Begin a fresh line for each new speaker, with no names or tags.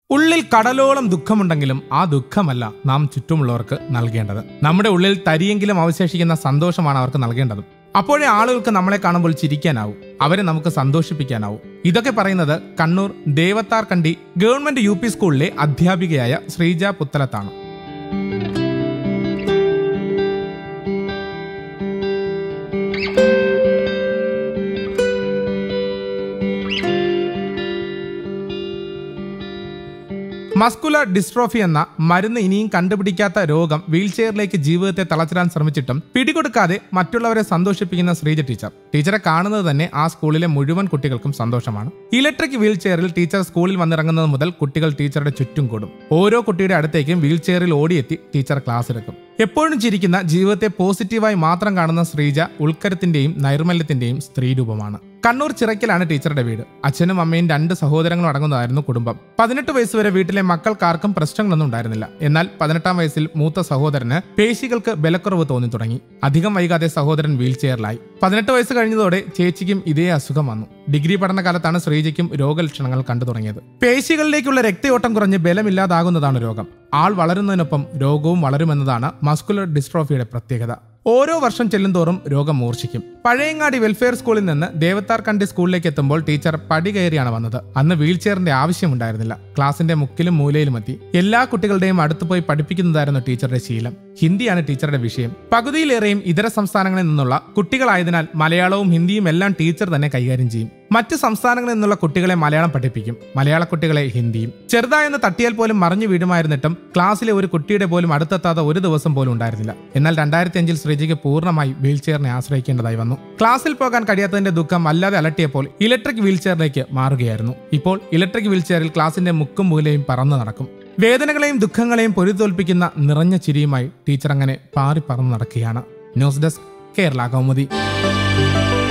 ഉള്ളിൽ കടലോളം ദുഃഖമുണ്ടെങ്കിലും ആ ദുഃഖമല്ല നാം ചുറ്റുമുള്ളവർക്ക് നൽകേണ്ടത്. നമ്മുടെ ഉള്ളിൽ തരിയെങ്കിലും അവശേഷിക്കുന്ന സന്തോഷമാണ് അവർക്ക് നൽകേണ്ടത്. അപ്പോഴേ ആളുകൾക്ക് നമ്മളെ കാണുമ്പോൾ ചിരിക്കാനാവും, അവരെ നമുക്ക് സന്തോഷിപ്പിക്കാനാവും. ഇതൊക്കെ പറയുന്നത് കണ്ണൂർ ദേവത്താർകണ്ടി ഗവൺമെന്റ് UP സ്കൂളിലെ അധ്യാപികയായ ശ്രീജ പുത്തലത്താണ്. മസ്കുലർ ഡിസ്ട്രോഫി എന്ന മരുന്ന് ഇനിയും കണ്ടുപിടിക്കാത്ത രോഗം വീൽചെയറിലേക്ക് ജീവിതത്തെ തളച്ചിടാൻ ശ്രമിച്ചിട്ടും പിടികൊടുക്കാതെ മറ്റുള്ളവരെ സന്തോഷിപ്പിക്കുന്ന ശ്രീജ ടീച്ചറെ കാണുന്നത് തന്നെ ആ സ്കൂളിലെ മുഴുവൻ കുട്ടികൾക്കും സന്തോഷമാണ്. ഇലക്ട്രിക് വീൽചെയറിൽ ടീച്ചർ സ്കൂളിൽ വന്നിറങ്ങുന്നത് മുതൽ കുട്ടികൾ ടീച്ചറുടെ ചുറ്റും കൂടും. ഓരോ കുട്ടിയുടെ അടുത്തേക്കും വീൽചെയറിൽ ഓടിയെത്തി ടീച്ചർ ക്ലാസ് എടുക്കും. എപ്പോഴും ചിരിക്കുന്ന, ജീവിതത്തെ പോസിറ്റീവായി മാത്രം കാണുന്ന ശ്രീജ ഉൾക്കരത്തിന്റെയും നൈർമല്യത്തിന്റെയും സ്ത്രീരൂപമാണ്. കണ്ണൂർ ചിറയ്ക്കലാണ് ടീച്ചറുടെ വീട്. അച്ഛനും അമ്മയും 2 സഹോദരങ്ങളും അടങ്ങുന്നതായിരുന്നു കുടുംബം. 18 വയസ്സ് വരെ വീട്ടിലെ മക്കൾക്കാർക്കും പ്രശ്നങ്ങളൊന്നും ഉണ്ടായിരുന്നില്ല. എന്നാൽ 18-ാം വയസ്സിൽ മൂത്ത സഹോദരന് പേശികൾക്ക് ബലക്കുറവ് തോന്നി തുടങ്ങി. അധികം വൈകാതെ സഹോദരൻ വീൽചെയറിലായി. 18 വയസ്സ് കഴിഞ്ഞതോടെ ചേച്ചിക്കും ഇതേ അസുഖം വന്നു. ഡിഗ്രി പഠനകാലത്താണ് ശ്രീജയ്ക്കും രോഗലക്ഷണങ്ങൾ കണ്ടു തുടങ്ങിയത്. പേശികളിലേക്കുള്ള രക്തയോട്ടം കുറഞ്ഞ് ബലമില്ലാതാകുന്നതാണ് രോഗം. ആൾ വളരുന്നതിനൊപ്പം രോഗവും വളരുമെന്നതാണ് മസ്കുലർ ഡിസ്ട്രോഫിയുടെ പ്രത്യേകത. ഓരോ വർഷം ചെല്ലുന്തോറും രോഗം മൂർച്ഛിക്കും. പഴയങ്ങാടി വെൽഫെയർ സ്കൂളിൽ നിന്ന് ദേവത്താർകണ്ടി സ്കൂളിലേക്ക് എത്തുമ്പോൾ ടീച്ചർ പടി കയറിയാണ് വന്നത്. അന്ന് വീൽചെയറിന്റെ ആവശ്യമുണ്ടായിരുന്നില്ല. ക്ലാസിന്റെ മുക്കിലും മൂലയിലും എത്തി എല്ലാ കുട്ടികളുടെയും അടുത്ത് പോയി പഠിപ്പിക്കുന്നതായിരുന്നു ടീച്ചറുടെ ശീലം. ഹിന്ദിയാണ് ടീച്ചറുടെ വിഷയം. പകുതിയിലേറെയും ഇതര സംസ്ഥാനങ്ങളിൽ നിന്നുള്ള കുട്ടികളായതിനാൽ മലയാളവും ഹിന്ദിയും എല്ലാം ടീച്ചർ തന്നെ കൈകാര്യം ചെയ്യും. മറ്റ് സംസ്ഥാനങ്ങളിൽ നിന്നുള്ള കുട്ടികളെ മലയാളം പഠിപ്പിക്കും, മലയാള കുട്ടികളെ ഹിന്ദിയും. ചെറുതായെന്ന് തട്ടിയാൽ പോലും മറിഞ്ഞു വീടുമായിരുന്നിട്ടും ക്ലാസ്സിലെ ഒരു കുട്ടിയുടെ പോലും അടുത്തെത്താത്ത ഒരു ദിവസം പോലും ഉണ്ടായിരുന്നില്ല. എന്നാൽ 2005-ൽ ശ്രീജയ്ക്ക് പൂർണ്ണമായി വീൽചെയറിനെ ആശ്രയിക്കേണ്ടതായി വന്നു. ക്ലാസ്സിൽ പോകാൻ കഴിയാത്തതിന്റെ ദുഃഖം വല്ലാതെ അലട്ടിയപ്പോൾ ഇലക്ട്രിക് വീൽചെയറിലേക്ക് മാറുകയായിരുന്നു. ഇപ്പോൾ ഇലക്ട്രിക് വീൽചെയറിൽ ക്ലാസിന്റെ മുക്കും മൂലയും പറന്നു നടക്കും. വേദനകളെയും ദുഃഖങ്ങളെയും പൊരുതോൽപ്പിക്കുന്ന നിറഞ്ഞ ചിരിയുമായി ടീച്ചർ അങ്ങനെ പാറി പറന്നു നടക്കുകയാണ്. News desk, Kerala Kaumudi.